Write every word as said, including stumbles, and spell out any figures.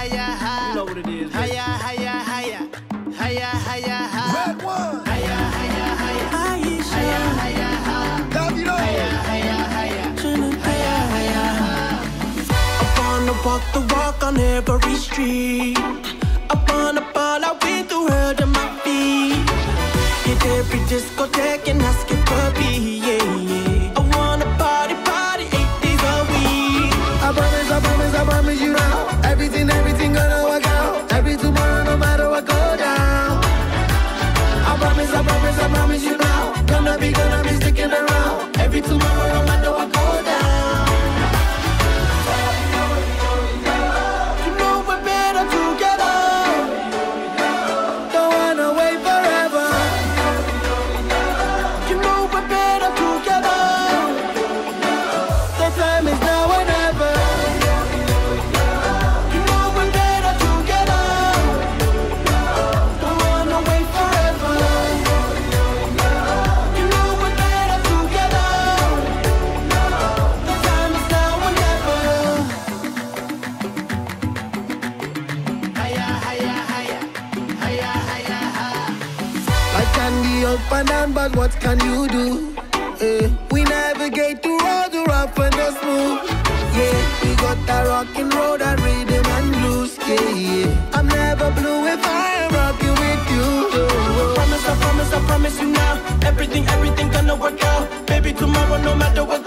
higher, higher. You know what it is. Higher, higher, higher. Higher, higher, higher. Red one. Higher, higher, higher. Higher, higher, higher. Davido. Higher, higher, higher. Higher, higher, higher. I wanna walk the walk on every street. I wanna ball out with the world at my feet. Hit every discotheque and ask it puppy, yeah, yeah. I wanna party, party eight days a week. I promise, I promise, I promise you now. Everything, everything gonna work out. Every tomorrow, no matter what go down. I promise, I promise, I promise you now. Gonna be, gonna be sticking around. Every tomorrow, no matter what go down. You know we're better together. Don't wanna wait forever. You know we're better together. The time is now or never. You know we're better together. Don't wanna wait forever. You know we're better together. The time is now or never. Higher, higher, higher. Higher, higher, higher. Life can be up and down, but what can you do? Eh, we navigate through all the rough and the smooth. Yeah, we got that rockin' road and rhythm and blues. Yeah, yeah. I'm never blue if I am rocking with you. Promise, I promise, I promise you now. Everything, everything gonna work out. Baby, tomorrow, no matter what